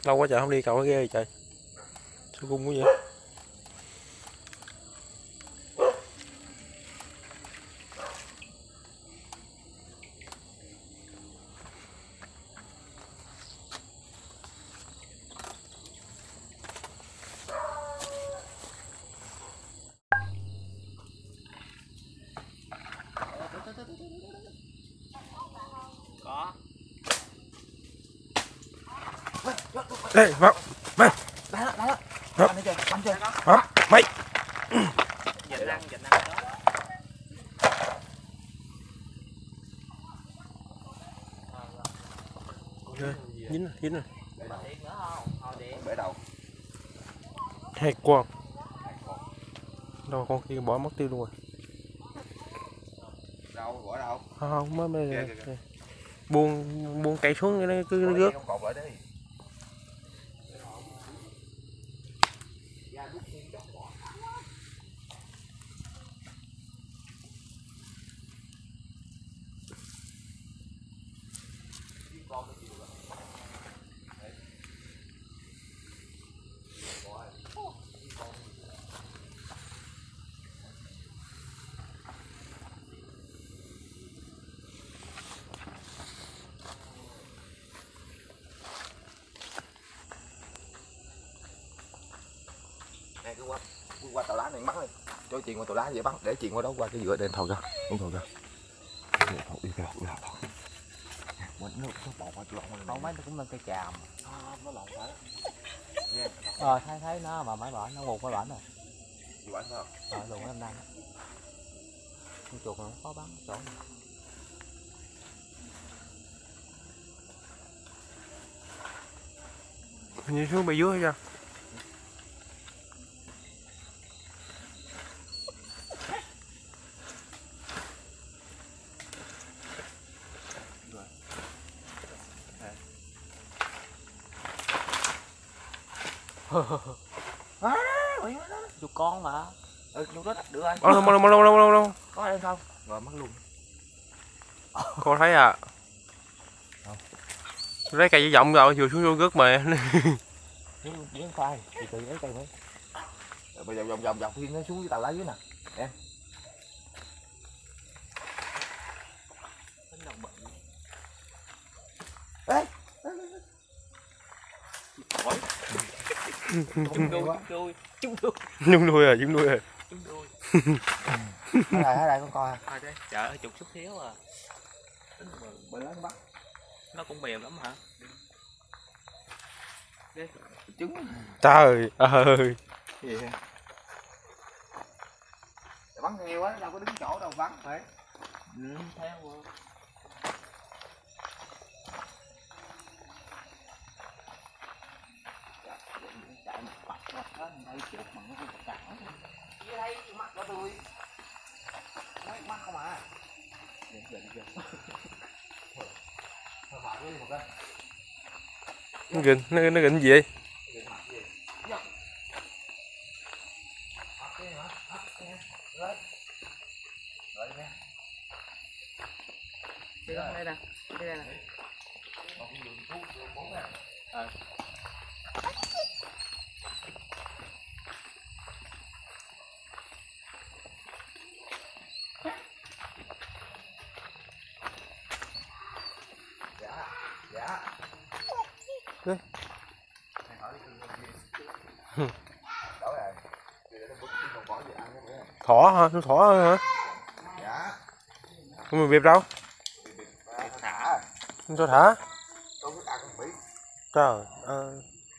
Lâu quá trời không đi cậu ghê vậy trời. Sao gung quá vậy? Ê, vào, mày. Đá đó. Hấp. Anh chưa? Anh chưa? Hấp, mày. Vịnh ăn đó. Dính rồi. Bể đầu. Hai con. Đâu con kia bỏ mất tiêu luôn rồi. Đâu, bỏ đâu? Không, mới buông cày xuống nó cứ rớt. Cột lại đi. Nè cứ qua tàu lá này bắn đi. Cho chuyền qua tàu lá vậy bắn, để chuyền qua đó qua cái dựa đền thầu ra. Đúng rồi ra. Đi kìa, nó bọt qua chỗ lộn. Không, mấy cũng lên cây tràm. Nó lộn phải. Thấy nó mà mấy bển nó một mấy bển rồi. Gì bển sao? Lùn nó đang. Con chuột nó khó bắn chỗ này. Hình như xuống bên dưới hay sao? Chuột con mà. Chuột đó đưa anh. Đâu. Có ở đây không? Rồi mất luôn. Con thấy à. Lấy cây vọng rồi vừa xuống vô rớt mà. Miếng khoai, từ lấy cây mấy. Rồi bây giờ vòng thì nó xuống cái tàu lá dưới nè. Em. Ê. Trúng đuôi. Nhung đuôi à, trúng đuôi à. Ở đây con coi. Trời ơi, chuột chút xíu à. Bữa lớn bắt. Nó cũng mềm lắm hả? Trứng. Trời ơi. Gì vậy? Bắn nhiều quá, đâu có đứng chỗ đâu bắn phải. Theo rồi. Chạy một bạch đó, đây chuột mà nó không cắn. Dưới đây mắt nó tươi. Nói mắt không à. Nó gịnh gì vậy? Đây nè. Dạ. Đấy. Thỏ hả? Nó thỏ hả? Dạ. Con mày bịp đâu? Thả. Con sao thả? Tôi biết ăn không biết. Trời ơi.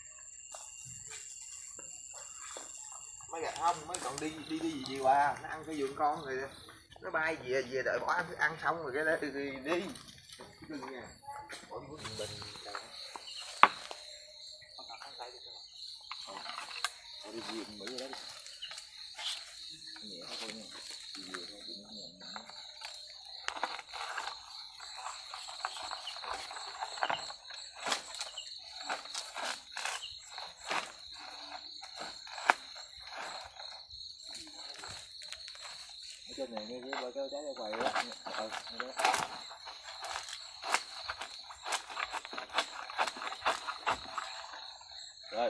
Mấy gạch không, mấy còn đi gì qua, nó ăn cái vườn con rồi nó bay về đợi bỏ ăn xong rồi cái đó đi. Đừng nha. Bỏ vô bình. Đi vườn Mỹ rồi đó. Nhẹ thôi nha. Đi vườn thôi đừng nhẹ. Trên này nghe cái trái ở quầy đó. Rồi.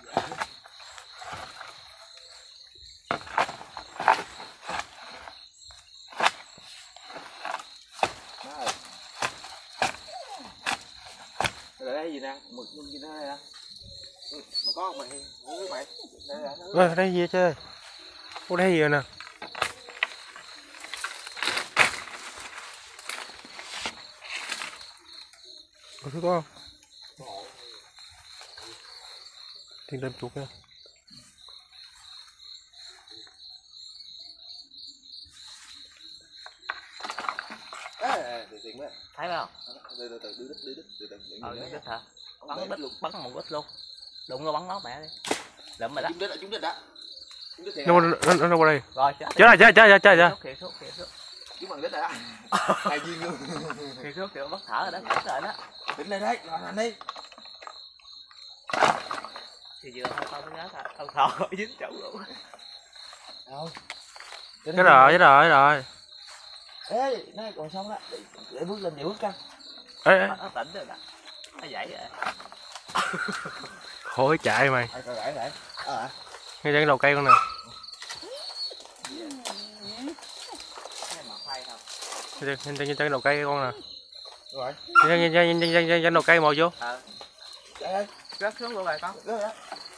Đây gì nè, mực gì đó đây nè. Mà có mày, mày. Đây Đây gì chơi? Có đây gì rồi nè. Có thứ có không? Tìm đâm chuột nha. Thấy không? Đưa Đứt hả? Bắn đứt luôn, bắn một đứt luôn. Đụng nó bắn nó mẹ đi. Lụm mày đó. Trúng đích đó. Nó qua đây. Rồi Chết rồi. Kìa xuống. Trúng bằng đích rồi đó. Hai viên luôn. Kìa bắt thở rồi đó, bắt rồi đó. Đỉnh lên đấy, làm hành đi. Thì vừa thôi tao mới nhớ thôi. Tao thọ dính chỗ luôn. Đâu? Chết rồi. Ê, này còn xong đó. Để bước lên, để bước căng. Ê. Nó tỉnh rồi đó. Nó dậy rồi. Khổ chạy mày. Rải. Ngay trên đầu cây con nè. Trên đầu cây con nè. Rồi. Trên đầu cây mò vô. Chạy ơi. Rớt xuống luôn rồi con. Rồi.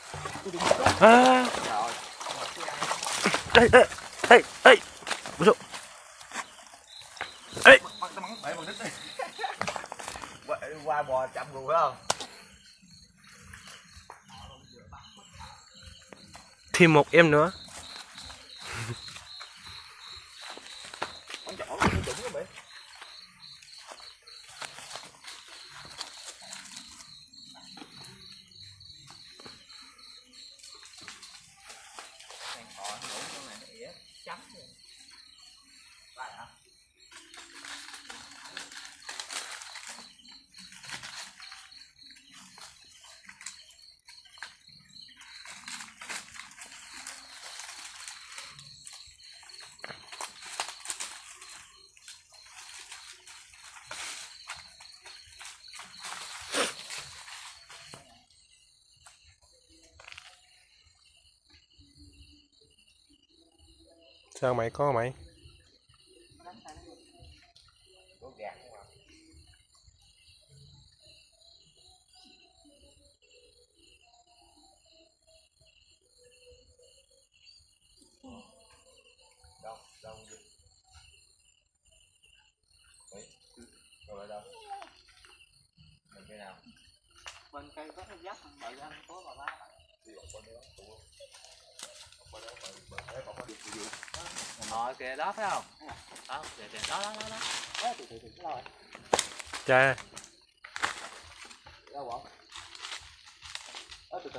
Ê. Bữa xuống. Ê. Bắn bằng đích đi. Qua bò chậm rồi phải không? Thêm một em nữa. Bắn chỏ nó trúng đó bị. Sao mày có mày? Bên cây có cái giáp thằng bự anh có bà ba. Rồi kìa đó phải không? Đó, kìa đó. Từ cái rồi. Trời. Đâu bọn? Từ.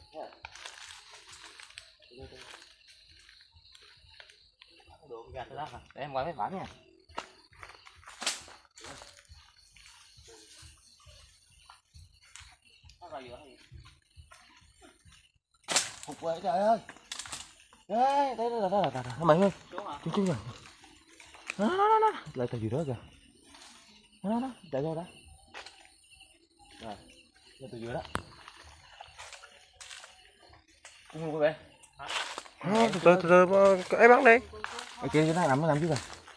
Được ra tới đó rồi. Để em quay mấy bản nha. Nó rồi vừa hay gì? Phục về trời ơi. Ê, đây mày ơi. Xuống hả? Chú rồi. Nó. Lại từ gì đó kìa. Nó, chạy vô đó. Rồi. Lên từ dưới đó. Cung luôn các bạn. Từ ấy bắn đi. Ở kia cho nó làm chứ rồi.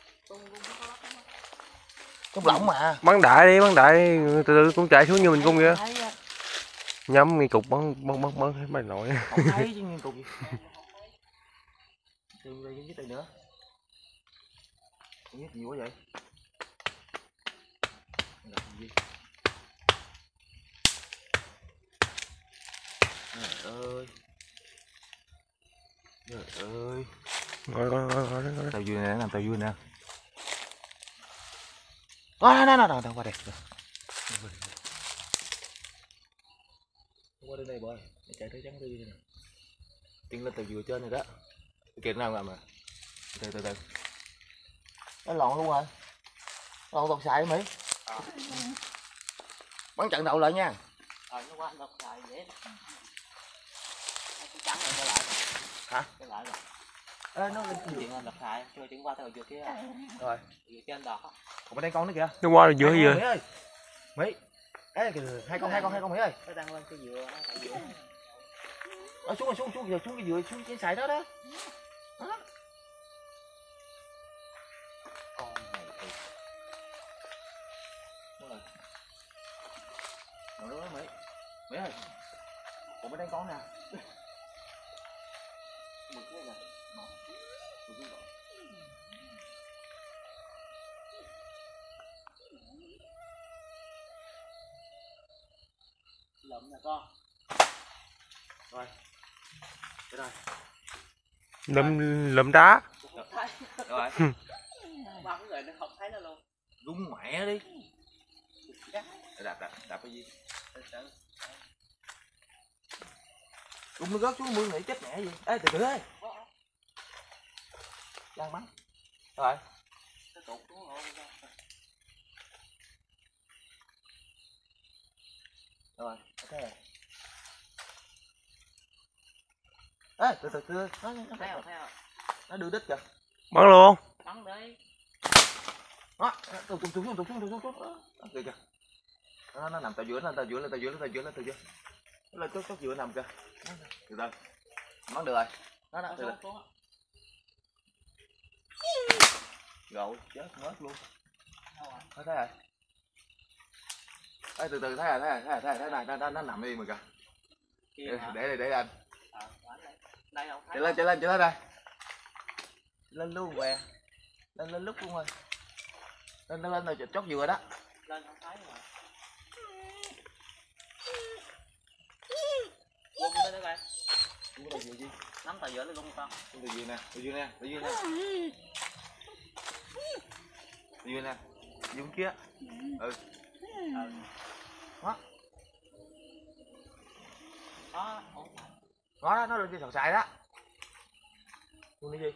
Trong lỏng mà. Bắn đại đi, từ cũng chạy xuống như mình cung vậy. Nhắm ngay cục bắn mày nội. Không thấy chứ nghiên cục gì. Tìm về những cái tay nữa. Không biết gì quá vậy. Trời ơi. Rồi. Tao vui nè, làm tao vui nè. Đó, qua đây. Qua đây boy, mày chạy tới trắng tư nè. Tiến lên từ vừa trên này đó. Kìa nào làm à? Từ. Nó lòn luôn rồi. Lòn tột xài Mỹ. Bắn trận đầu lại nha. Rồi nó qua đọc xài dễ. Nó trắng rồi trở lại. Hả? Trở lại rồi. Ê, nó lên Chuyện là đập xài, cho chuyện qua theo vừa kia. rồi. Vừa trên đó. Còn bên đây con nữa kìa. Nó qua rồi giữa Mỹ vừa. ơi. Mỹ. Ê kìa, hai con Mỹ ơi. Nó đang lên cái dừa, nó tại dừa. xuống rồi, xuống giờ xuống cái dừa, xuống cái sải đó đó. Đó. Con này thì đúng rồi. Rồi đó Mỹ. Mỹ ơi. Ủa bên đây con nè. Mực thế nè. Lụm nè con. Rồi. Đây rồi. lụm đá. Rồi. Ba cái người nó không thấy nó luôn. Rung mẹ đi. Đạp cái gì? Rung nó rớt xuống mương này chết mẹ gì? Ê từ từ ơi. Đang bắn. Rồi. Nó tụt xuống rồi. Rồi, thế rồi. Ê, từ từ, nó Thấy không? nó đưa đít kìa. Bắn luôn. Bắn đi. Đó, tụt xuống. Đó, kìa kìa. Nó nằm tại giữa, lên tại giữa. Nó lên chốt giữa nằm kìa. Từ từ. Bắn được rồi. Đó, từ từ. Rồi, chết hết luôn. Thấy rồi. Ê, từ từ thấy này, nó nằm đi mà kìa. Để lên. Đây không thấy. Chạy lên đây. Lên luôn về. Lên lúc luôn rồi. Lên rồi chốt vừa đó. Lên không thấy mà. Gung tới đây coi. Gung tàu dừa gì? Nắm tàu dừa lên gung con. Tàu dừa nè. Dừa nè. Dừa kia. Ừ. Đó. Đó, nó lên trên sàn sài đó. Luôn đi gì?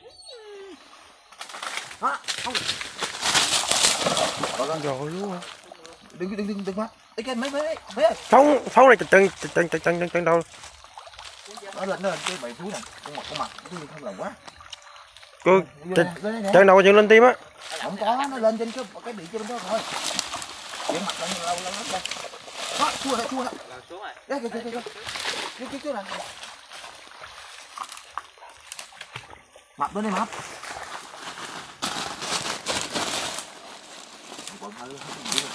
Đó, không. Rồi luôn hả? Đừng mà. Ê cái mấy ơi. Sống này chân đâu. Nó lên cái bầy thú này. Con mặt cái không lần quá. Chân đầu chân lên tim á. Không có, nó lên trên cái bị trên đó thôi. Vậy mặt lên lâu lắm đây. Đó, chua rồi. Xuống rồi. Đây kìa. Này. Mập bên đây mập. Còn hơi luôn.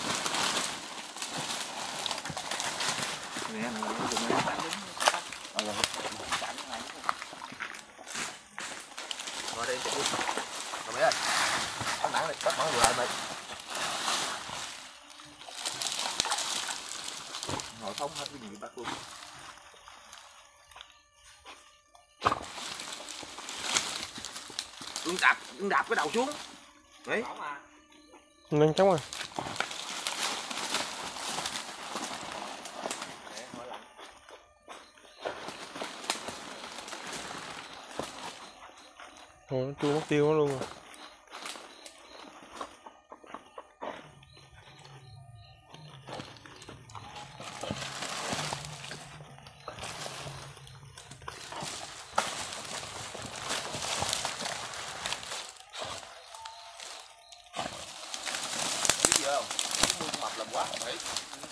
Nè, rồi đây chạy đi. Rồi mày ơi. Bắt nặng này, bắt vừa lại mày. Ngồi không hết cái gì bắt luôn. Đừng đạp cái đầu xuống. Đấy. Nhanh chóng rồi. Nó chua mất tiêu nó luôn rồi. Biết gì không? Mương mập làm quá không thấy.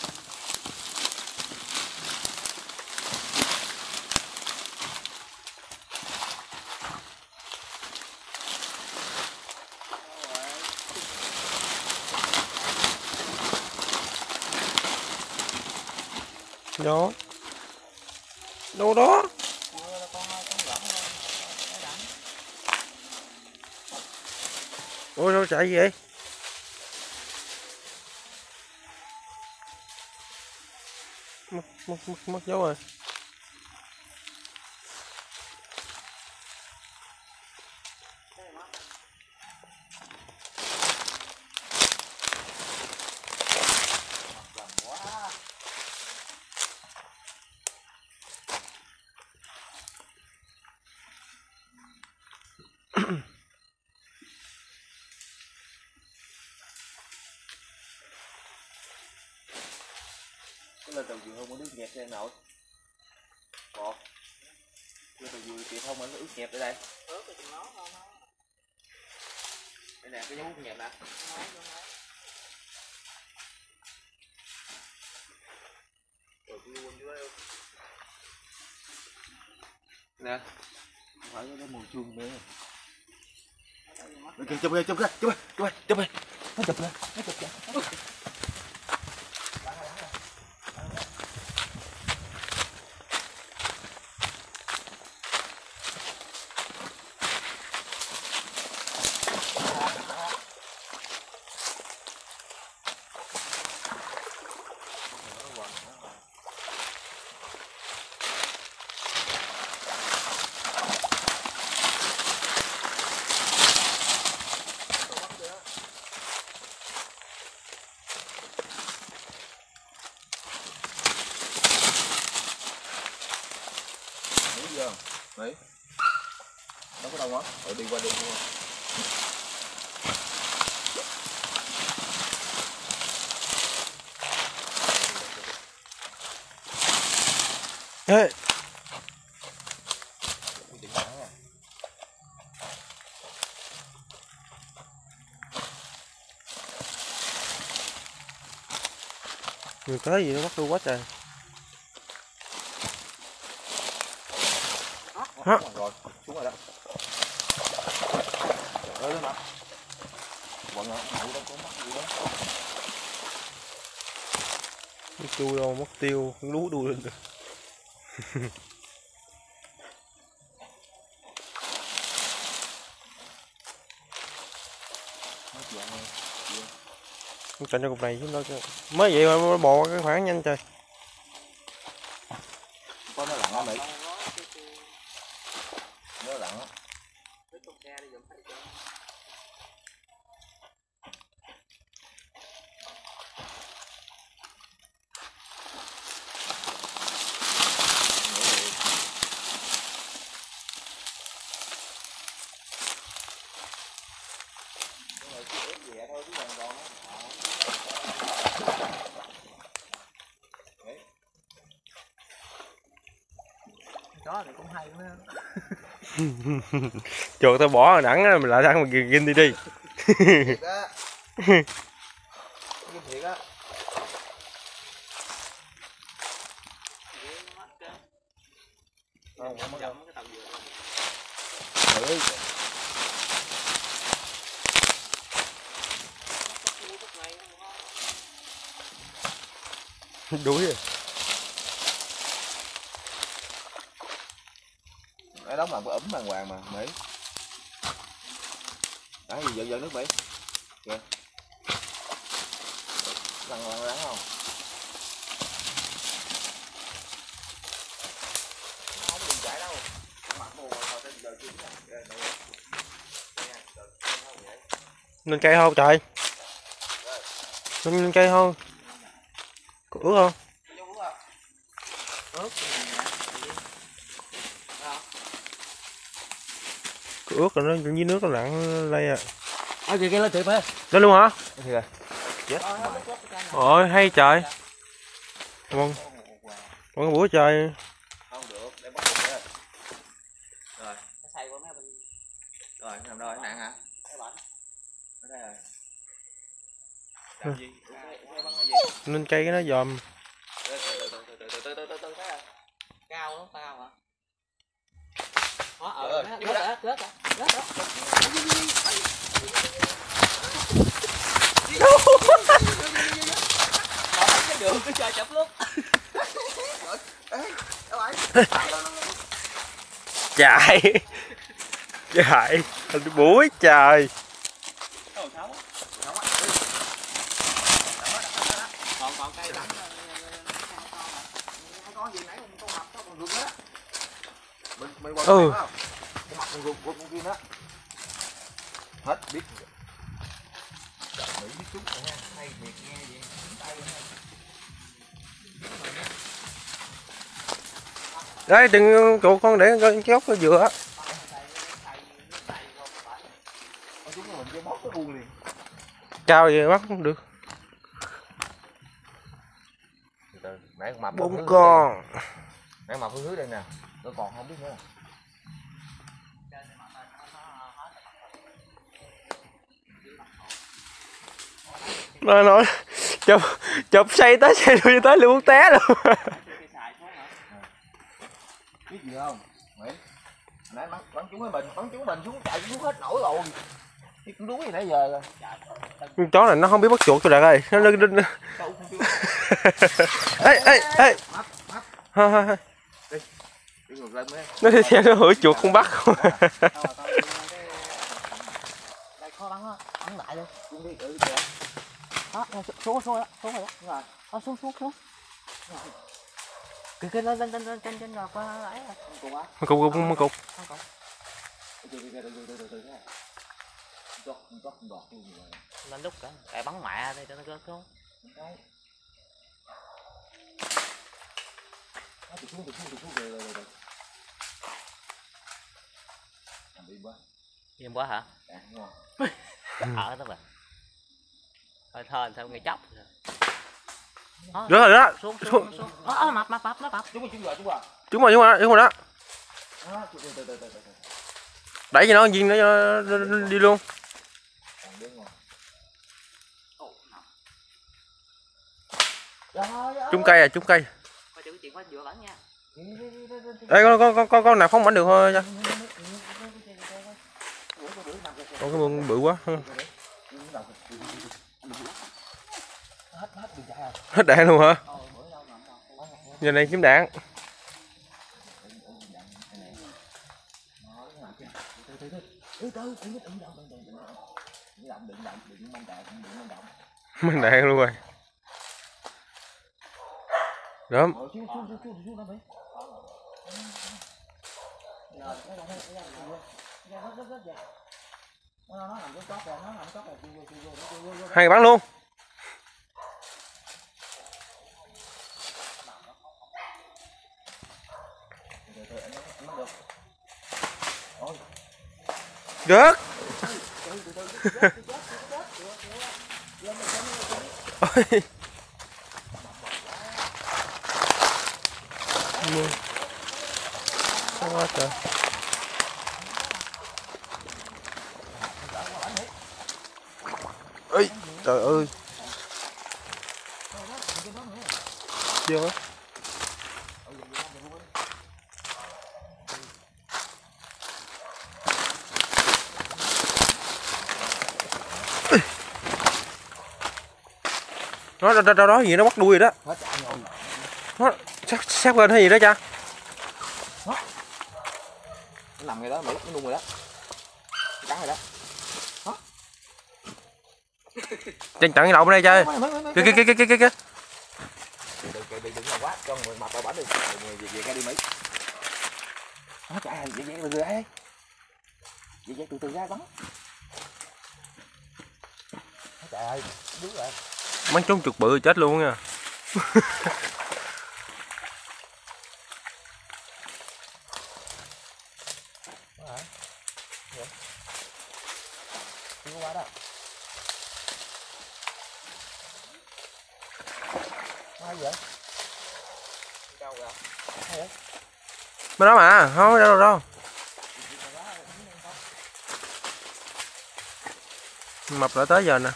Đó. Đâu đó. Ôi sao chạy gì vậy? Mất dấu rồi. Lên tàu dừa không có nước nhẹp cho em nội. Một. Lên tàu dừa kịp không mà nó ướt nhẹp ở đây. Ướt thì nó không. Đây nè cái dấu ướt nhẹp nè. Rồi luôn dưới đây. nè phải cái mùi chuông nữa chụp kìa chụp kìa chụp kìa chụp kìa nó chụp kìa nó chụp kìa đấy nó có đâu á ở đi qua đi luôn Ê. Người tới gì nó bắt tôi quá trời. hả rồi xuống rồi đó ơi lên mặt bọn nó đâu có mất gì đâu Mất tiêu đâu, mất tiêu, lú đuôi lên được. Không cho cục này chứ nó mới vậy mà bò cái khoảng nhanh trời. Có nó lặng á mày. Nó lặng á. Chó này cũng hay quá. Chuột tao bỏ ở đẳng á, mình lại ăn mà ghiền đi đi. Thiệt á. Thiệt á. Không, không có cái tàu dừa. Đuối rồi. Cái đóng làm có ấm đàng hoàng mà Mỹ. Đáng gì giờ nước Mỹ. Kìa. Đàng hoàng đáng không? Không đừng chạy đâu. Mặt mù mà thôi tới giờ chín rồi. Lên cây không trời? Lên cây không? Có ướt không? Có ướt rồi nó dưới nước nó lặn đây à. Ôi kìa lên thiệt hả? Lên luôn hả? Thiệt rồi. Chết. Ôi hay trời. Ngon. Ngon bữa trời. Không được, để bắt được rồi. Rồi. Nó say quá mấy bên. Rồi, nằm rồi, nặng hả? Cái bệnh. Ở đây rồi. Làm gì? Cái bắn cái gì? Lên cây cái nó dòm. Từ Cao lắm, cao hả? Đó, rớt rồi. Cái đường cứ chơi chập lúc. Chạy. Chạy. Buổi trời. Còn cây đắng có gì nãy con mập có con ruột đó. Mình qua con mặt con ruột con kia đó. Hết biết. Mỹ biết chút nha, hay thiệt nghe gì. Đấy đừng chuột con để cái gốc nó dừa á. Cao gì bắt không được. Nãy con mập 4 con. nãy mập hướng đây nè, nó còn không biết nữa. Nó nói chụp xây tới luôn té luôn. Biết gì không? Mỹ nãy bắn trúng mình xuống chạy xuống hết nổi rồi. Cái con đuối gì nãy giờ rồi. Con chó này nó không biết bắt chuột cho Đạt ơi, nó đinh. Ê. Thôi. Nó đi theo nó hửi chuột không bắt không. Đây khó bắn á, bắn lại luôn. Đó, xuống rồi đó. Rồi. Xuống. Kìa lên trên rồi qua ấy rồi. Một cục. Lên lúc cả bắn mẹ đây cho nó rớt xuống. Im quá hả? Ở đó mà. Thôi sao nghe chóc. Rớt rồi đó. Xuống. Mập nó mập. Trúng rồi đó. Đẩy cho nó viên nó đi luôn. Trúng cây. Coi chừng chuyện quá vừa bắn nha. Ê con nào không bắn được thôi nha. Con cái mương bự quá. Hết đạn luôn hả? Giờ này kiếm đạn. Mang đạn luôn rồi. Đúng. Hai người bắn luôn. Rớt. Ôi. Quá trời. Ê, trời ơi. Chưa. Nó đó gì nó bắt đuôi rồi đó. Nó sát bên hay gì đó cha. Nó nằm ngay đó, Mỹ, nó nung rồi đó. Cắn rồi đó. Chặn cái đầu bên đây chơi. Kìa. Đừng làm quá, cho người mập vào bển đi. Về cái đi Mỹ. Nó chạy về người ấy. Về từ ra bắn. Trời ơi, đứng rồi. Bắn trúng chuột bự chết luôn nha. Chưa qua đó. Ai vậy? Đâu vậy? Ai vậy? Bên đó mà, không đâu. Mập đã tới giờ nè.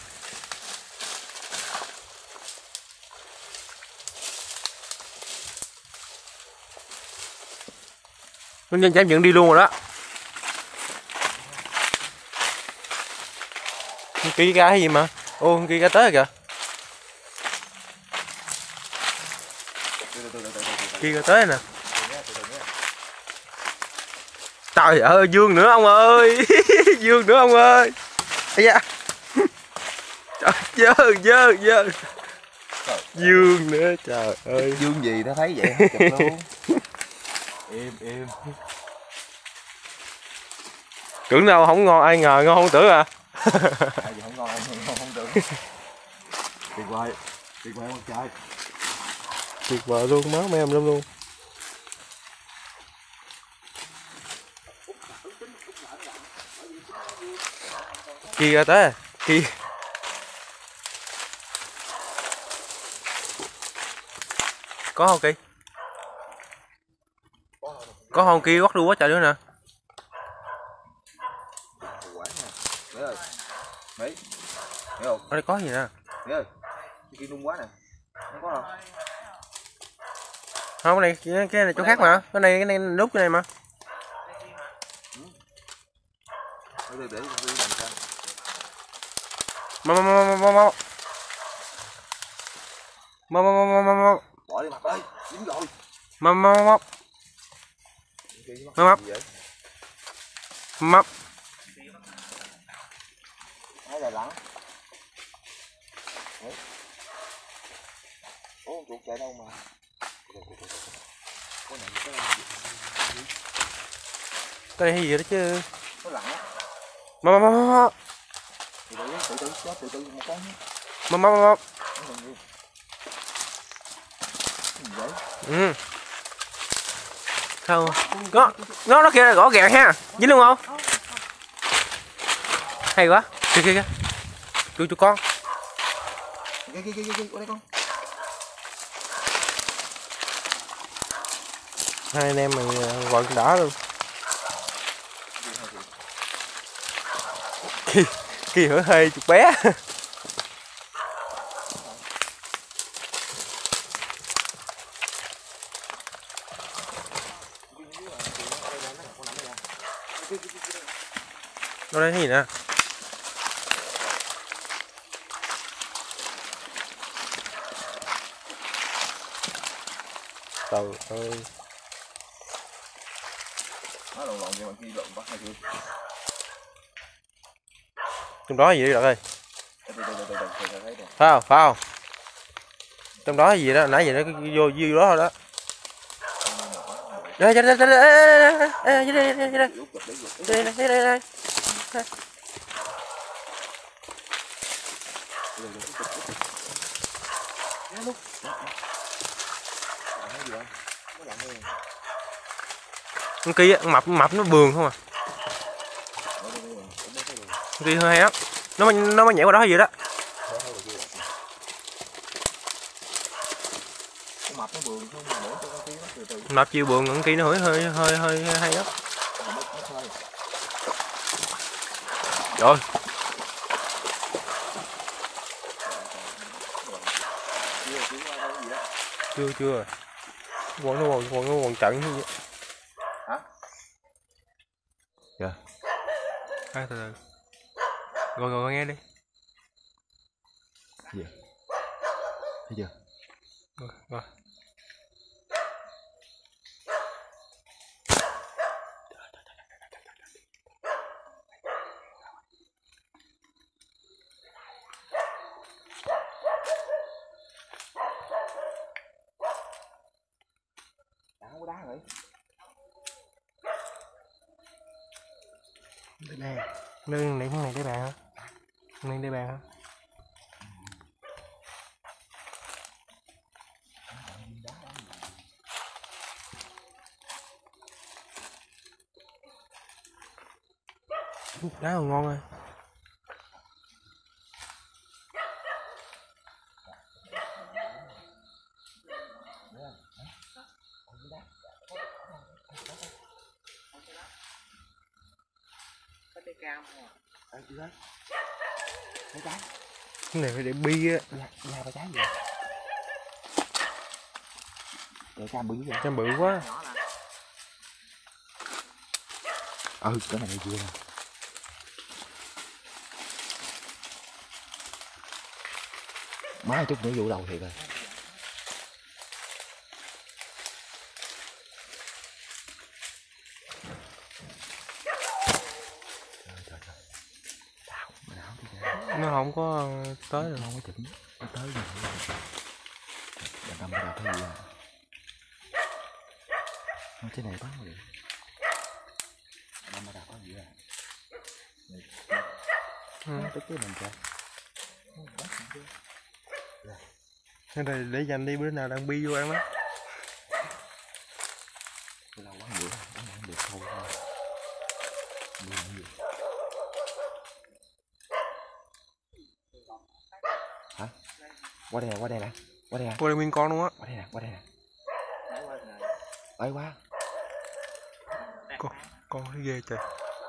Con nhân chém dựng đi luôn rồi đó. Kia ra cái gì mà? Ô, kia ra tới rồi kìa. Kia ra tới nè. Trời ơi, dương nữa ông ơi. Dương nữa ông ơi. Ây da. Trời, dơ. Dương nữa, trời ơi. Dương gì nó thấy vậy chụp luôn. Im. Tưởng đâu không ngon, ai ngờ ngon không tưởng à. Ai gì không ngon không tưởng. Tuyệt vời con trai. Tuyệt vời luôn, má mấy em luôn. Kia ra tới, kia. Có không kia? Có không kia quất đuôi quá trời nữa nè. Mỹ ơi. Mỹ. Thấy không? Ở đây có gì nè. Mỹ ơi. Kia nung quá nè. Không có không? Không, cái này chỗ khác mà. Cái này nút cái này mà. để con đi làm sao. Bỏ đi mặt ơi, dính rồi. Thấy là lắng. Ủa chuột chạy đâu mà. Cái này gì đó chứ. Nó lặng á. Từ từ một con. Ừ. Sao? Nó kia là gõ gàng ha. Dính luôn không? Hay quá. Kìa. Chú con. Kìa, qua đây con. Hai anh em mình quần đỏ luôn. Kỳ hơi chuột bé. Nó đây cái gì nè? Trời ơi. Nó lộn vậy mà khi lộn bắt hay chưa? Trong đó gì đó ơi? Thấy rồi. Phải không? Trong đó gì đó, nãy giờ nó vô đó thôi đó. Đây. Con kia mập nó bường không à. Con kia hơi hay lắm. Nó mới nhảy qua đó gì đó. Mập nó bường không mà để cho con kia nó từ từ. Mập chiều bường, con kia nó hơi hay đó. Rồi. Chưa. Nó còn trận như vậy. Hả? Dạ. Từ. Rồi nghe đi. Gì? Thấy chưa? Rồi. Đá rồi. Đây. Nương này để bàn hả? Nương để bàn hả? Đá còn ngon rồi. Cây cam không à? Chưa đấy. Mấy trái. Cái này phải để bi á. Nhà ba trái gì? Cây cam bự vậy? Cam bự quá. Cái này chưa nè. Má chút nữa vụ đầu thiệt rồi. Nó không có tới được. Không có chỉnh. Nó tới rồi. Đàn đâm ra thấy gì à? Nó trên này bắn rồi. Đâm ra có gì à? Tức cái mình kìa. Cái này để dành đi, bữa nào đang bi vô ăn đó. Lâu bắn được thôi. Hả? Qua đây nè. Qua đây nguyên con luôn á. Qua đây nè. Ơi qua. Con thấy ghê trời.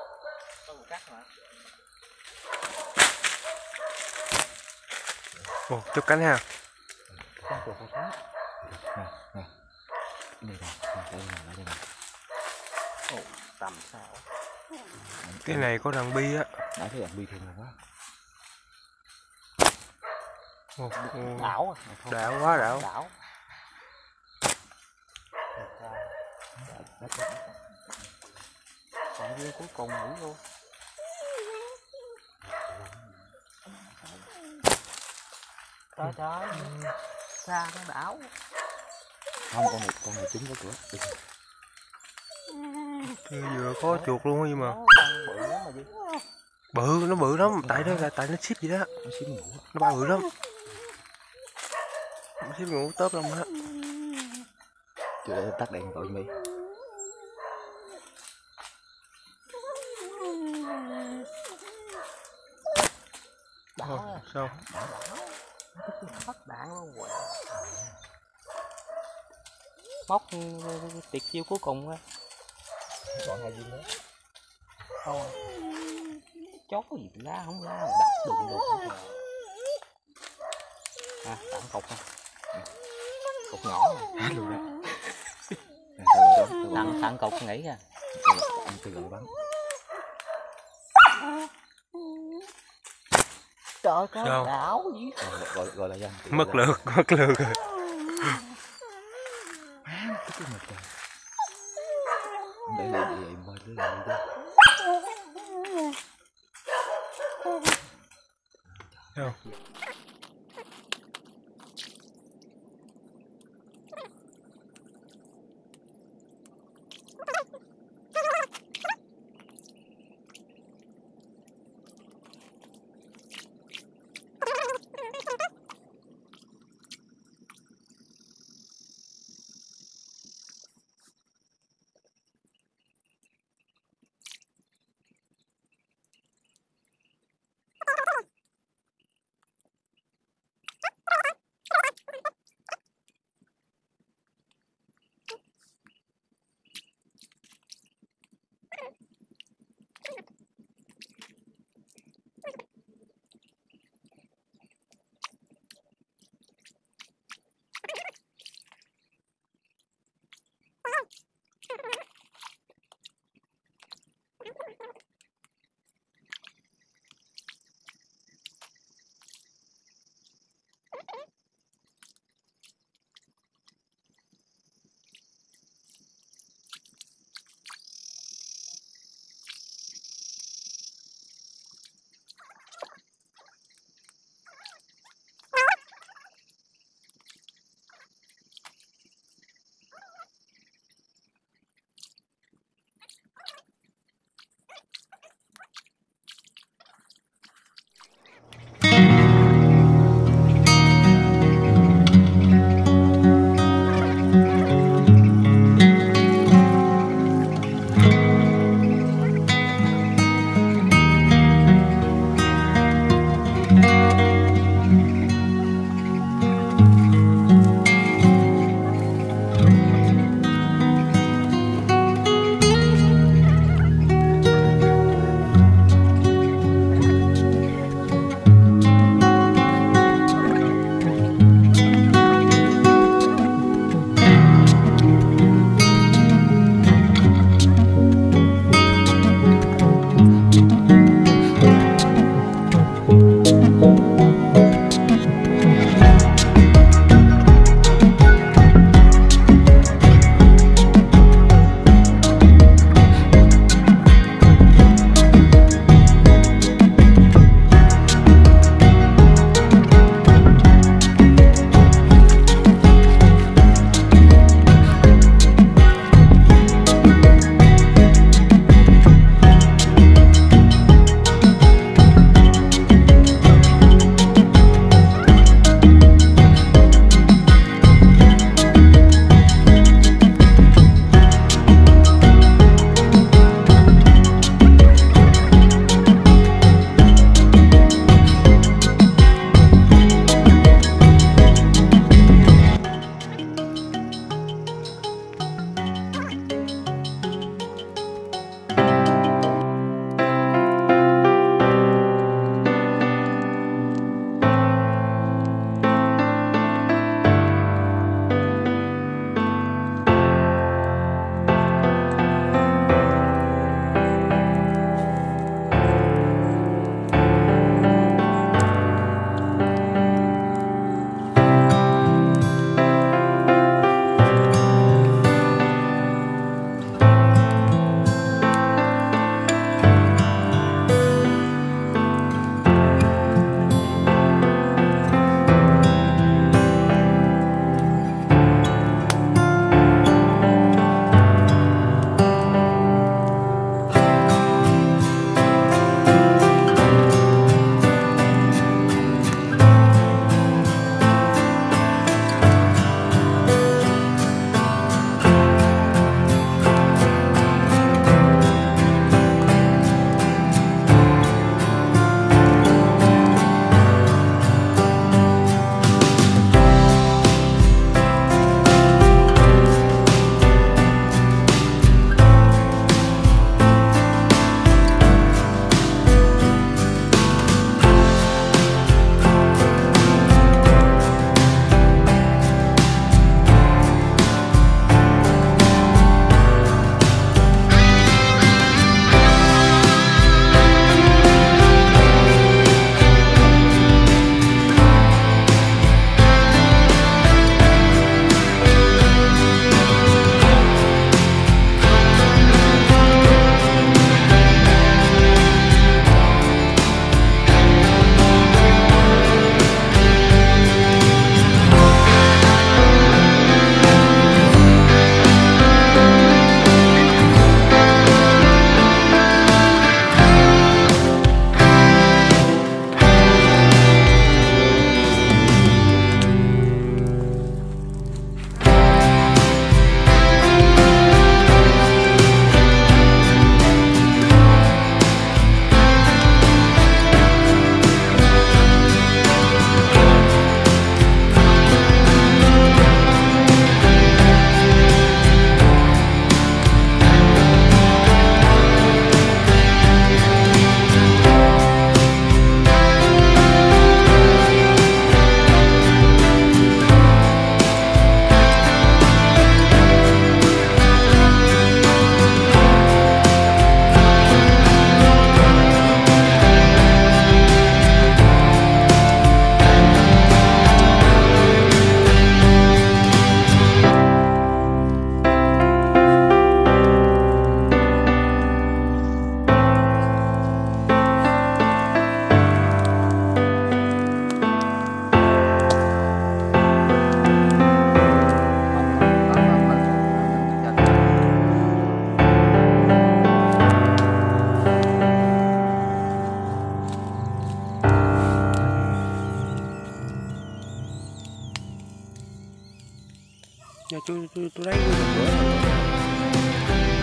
Ồ, chụp cánh ha. Con chuột con sói. Nè. Cái này nè, đây nè. Ồ, tầm sao? Cái này có thằng bi á. Nãy thấy bi thường quá. Đảo Đảo quá đảo. đảo. Còn viên cuối cùng nghỉ luôn. Trời trời, xa con đảo. Không, con này trúng cái cửa. Vừa có chuột luôn á, nhưng mà Con bự lắm mà gì. nó bự lắm, tại đó là tại nó ship vậy đó, Nó xíu ngủ. nó bay bự lắm, nó ship ngủ tớp lắm á. Chưa để tắt đèn tội mi. Đảo Sao bắt đạn luôn rồi. Móc tiệt chiêu cuối cùng á. Còn 2 viên nữa. Thôi. Chó có gì lá không lá đập đụng được. À, tặng cục nè. Cục nhỏ nè. Hết luôn đó. Tặng cục nghĩ kìa. Anh từ từ bắn. Trời có Sao? đảo gì. Gọi lại cho anh. mất lượt rồi. Tức là trời. Để lại vậy mà đứa này đi. Sao? tôi lấy một bữa.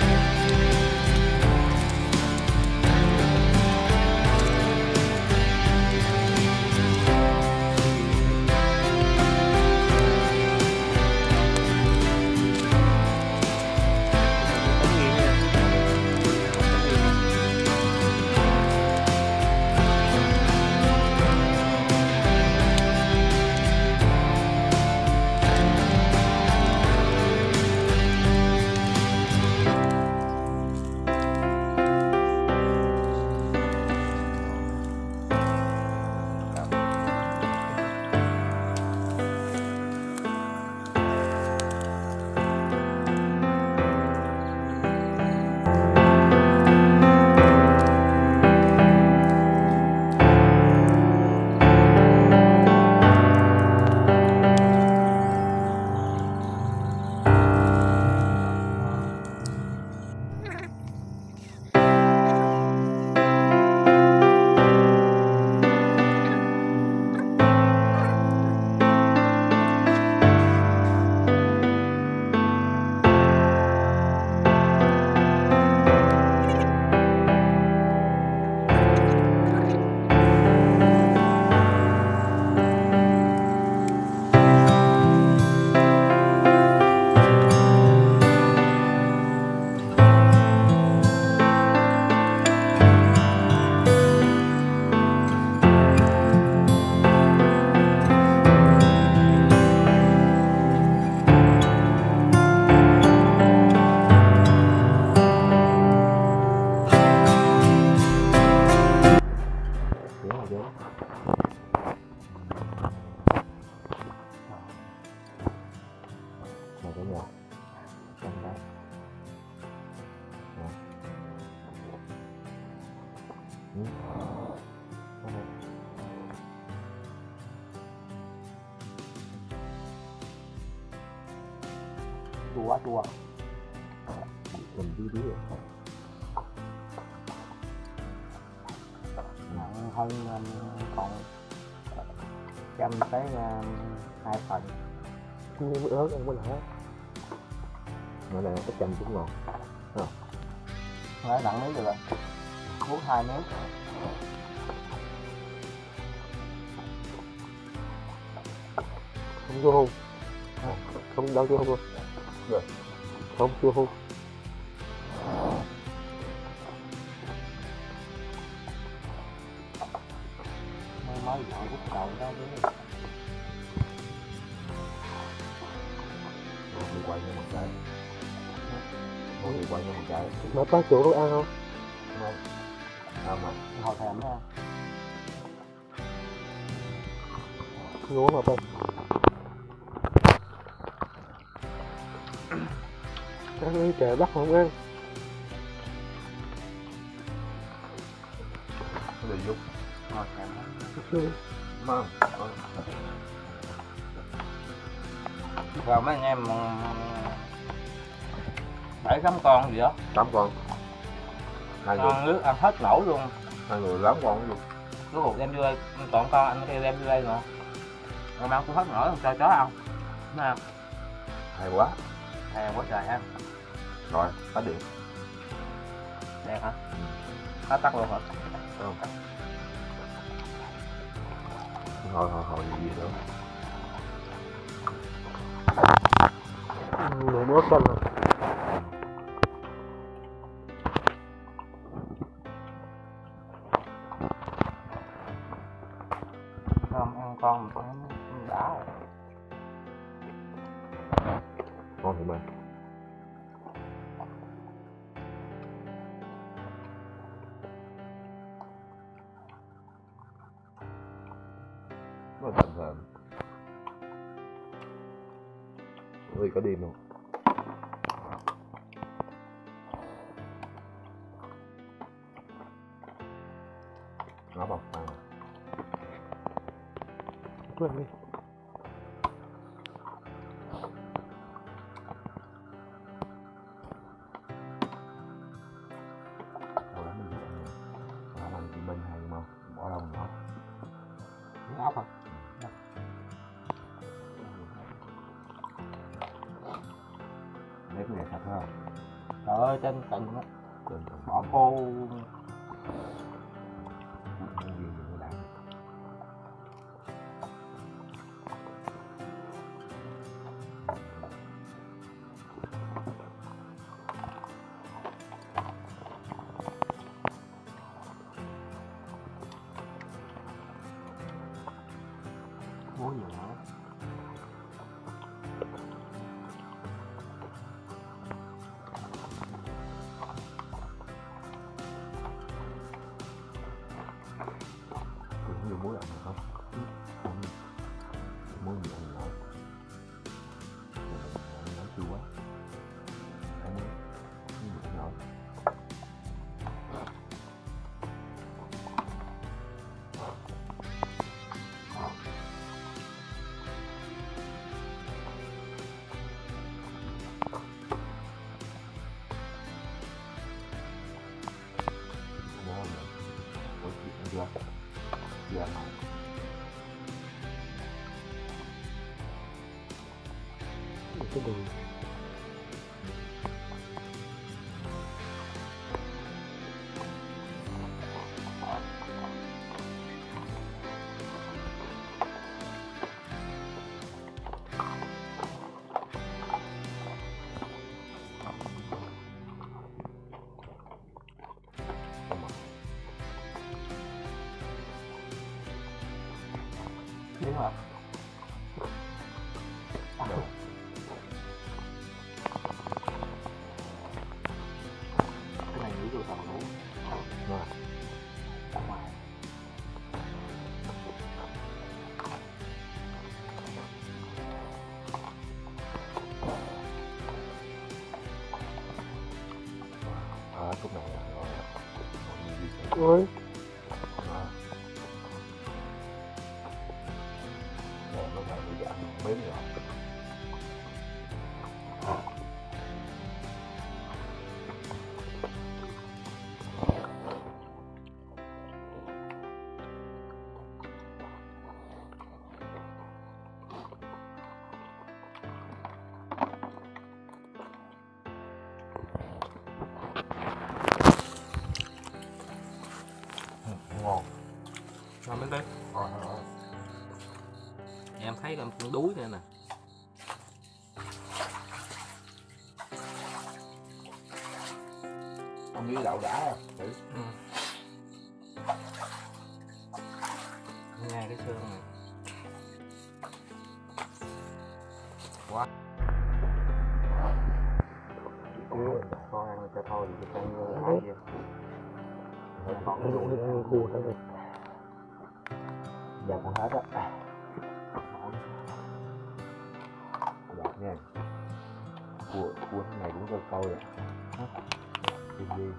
Chua chua. Mình đi rồi. Nặng hơn còn trăm tới 2 phần. Nhưng mà ớt ăn mới lạ. Nó là cái chanh cũng ngon. Nói nặng miếng được rồi. Hút 2 miếng. Không chua không? Không đâu chua không luôn. Rồi. Không chua không? Mới dọn hút đầu đó chứ. Đi quay như một cái. Đi quay như một cái. Mà có chuột nó ăn không? Không. Không mà. Hồi thèm đó. Ngon mà bên. Ăn đi trời bắt không ăn. Cái gì giúp? Hồi thèm đó. Mà. Rồi mấy anh em 7-8 con gì đó. 8 con. 2 người. Ăn nước ăn hết nổi luôn. 2 người 8 con luôn. Cuối cùng đem vô đây, còn con anh kêu đem vô đây nữa. Rồi ăn cũng hết nổi cho chó ăn. Đúng không? Hay quá. Thèm quá trời ha. Rồi, tắt điện. Đẹp hả? Tắt luôn hả? Không. Hồi gì nữa. Nồi ớt canh rồi. Không ăn con mà đã rồi. Ngon thì mà. Nó thơm thơm. Ui có đêm luôn. Nó bọc vào. Quên đi. Bên hay mà bỏ đâu nữa. Ốc hả? Lấy cái này sạch không? Trời ơi trên cành á, Đừng bỏ khô. muối nhiều nữa. Nhiều muối ăn được không? Muối nhiều ăn nữa. Nó chua quá. Ăn muối nhỏ. Chưa? Chưa ăn không? Cái đường Đúng rồi. Cái này nghĩ vô tầm đủ. Rồi. Đúng rồi. Khúc này rồi. ôi Rồi lúc này bây giờ ăn bếm rồi. Ngon. Ngon bên đây. Rồi. Em thấy là con đuối nữa nè. Ông nghĩ đậu đã không? Thử. Ngay cái xương này. Con ăn cho thôi thì con ăn gì? Con cái đuôi ăn cua thôi. giờ con hết á. Dạ nha. Cua này cũng cho câu rồi. Cái gì?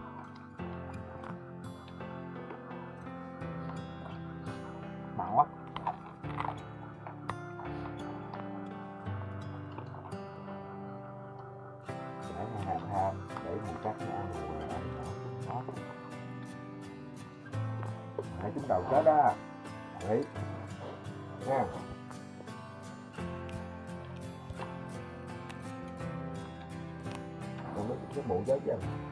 Mặn quá. Để hàng tham để mùi cắt nó ăn mùi này ăn đó. Hãy chúng đầu chết đó. Đấy. Nha. Còn cái mụn chết chứ.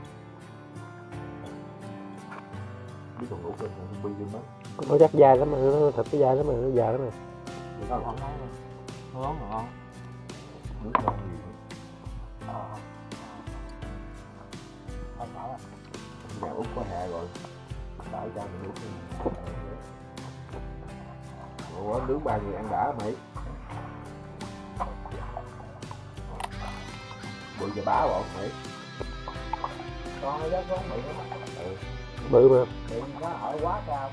Biết còn đủ cân còn bi đi mất. Nó chắc dai lắm mà, nó thịt cái dai lắm mà, nó già lắm mà. Được Không không? thấy luôn. Ngon ngon. Nước ngon gì nữa. Không phải à. Nhà Út có hè rồi. Đợi cho mình Út đi. Ủa nướng 3 người ăn đã mày. Bự và bá bọn mày. Con nó rất con bị nó mất. Bự mà. Bị nó ở quá cao.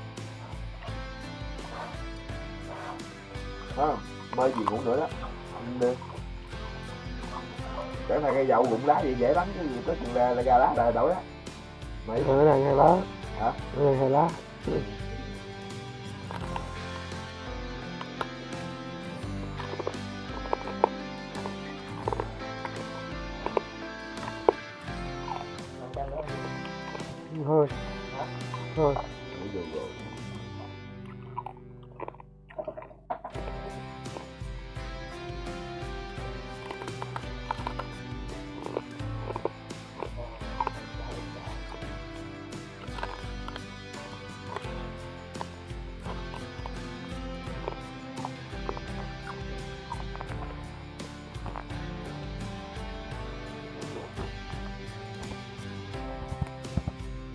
Mơ gì ngủ nữa đó. Đi. Cái này cây dậu rụng lá gì dễ bắn cái gì có chừng là gà lá là đổi á. Mày. Nó đang 2 lá. Hả? Nó đang 2 lá. Thôi. Thôi. Ngủ vô rồi.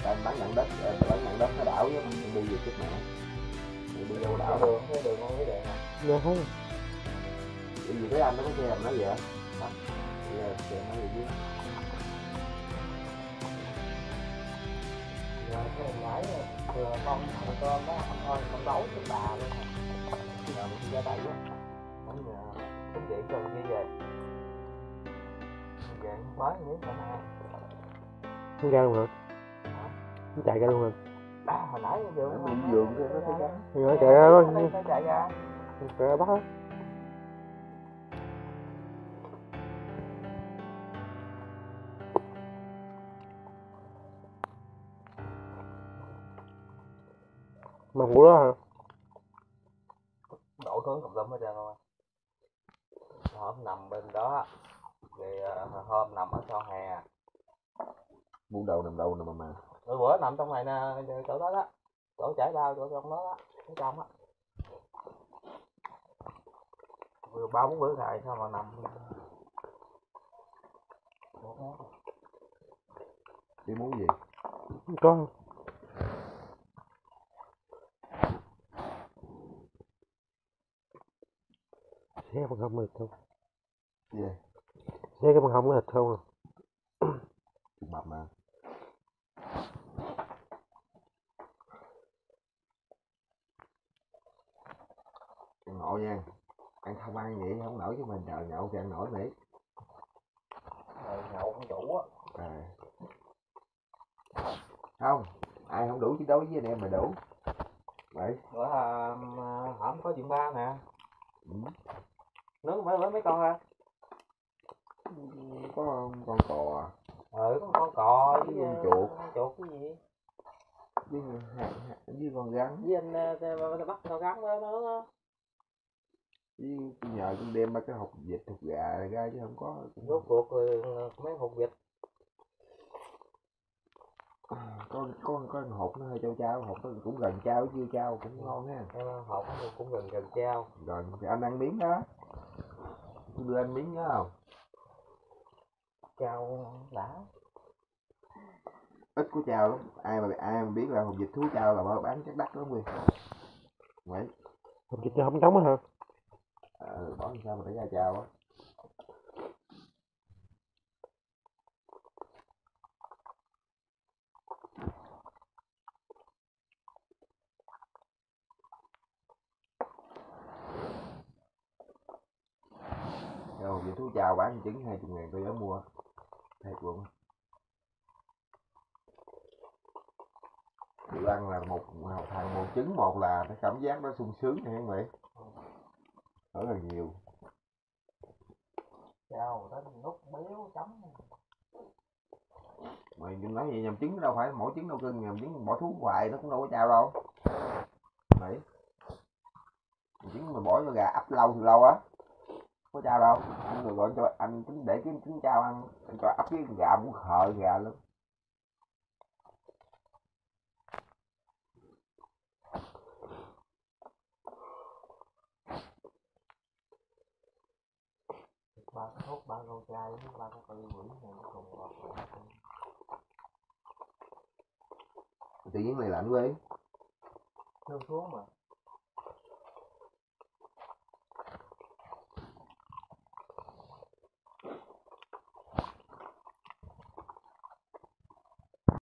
Anh bán nặng đất, bán nặng đất nó đảo với mình đi về chút mẹ. Đi vô đảo đường, cái đường con cái đèn à. Nghe thấy. Đi về tới anh nó có xe làm nó vậy á. Bây giờ xe nó về dưới. Rồi cái hồi nãy vừa con ăn cơm đó, ăn thôi con đấu với bà luôn. Giờ mình ra đây á. Ở nhà cũng vậy cần đi về. Về mới miếng cả hai. Không ra luôn hả? Không chạy ra luôn hả? Hồi nãy vừa Mình giường cho nó thấy gắn. Thì nó chạy ra đó. Chạy ra. Chạy ra bắt á. Mà ngủ đó hả? Đổ thứ tùm lum hết trơn luôn. Hôm nằm bên đó. Rồi hôm nằm ở sau hè. Buông đầu nằm đâu nè mà. Rồi bữa nằm trong này nè, chỗ đó đó. Chỗ chảy bao chỗ trong đó đó. Ở trong á. Vừa 3-4 bữa ngày sao mà nằm. Đi muốn gì? Có. Xe bằng hông thịt không? Gì đây? Xe cái bằng hông cái thịt không? Chút mập mà. Ăn ngộ nha. Ăn không ăn vậy không nổi chứ mình chờ nhậu thì ăn nổi Mỹ. Rồi nhậu không đủ á. Không, ai không đủ chứ đối với anh em mà đủ. Vậy. Bữa hổm có chuyện ba nè. Ừ. Nướng mấy con ha. Có con cò. Có con cò với con chuột. Chuột cái gì? Với con rắn. Với anh bắt con rắn đó nó. Với nhờ con đem ba cái hột vịt hột gà ra chứ không có. Rốt cuộc rồi mấy hột vịt. Có hột nó hơi trao hột nó cũng gần trao chưa trao cũng ngon ha. Hột cũng gần trao. Gần thì anh ăn miếng đó. Tôi đưa anh miếng nhớ không? Trao đã. Ít có trao lắm. Ai mà biết là hột vịt thú trao là bán chắc đắt lắm Nguyên. Vậy. Hột vịt không trống á hả? Bỏ làm sao mà để ra trao á. Rồi vậy thú chào bán trứng 20.000 tôi dám mua. Thiệt luôn. Bữa ăn là một thằng một trứng một là cái cảm giác nó sung sướng này không vậy? Rất là nhiều. Chào đến nút béo chấm. Mày nói gì nhầm trứng đâu phải mỗi trứng đâu cưng, nhầm trứng bỏ thuốc hoài nó cũng đâu có chào đâu. Đấy. Trứng mà bỏ cho gà ấp lâu thì lâu á. Có chào đâu. Anh rồi gọi cho anh tính để cái trứng chao ăn, anh cho ấp với gà muốn khờ gà luôn. Ba cái thuốc ba con trai với ba cái cây quỷ này nó cùng ngọt. Tự nhiên này lạnh quá. Nương xuống mà.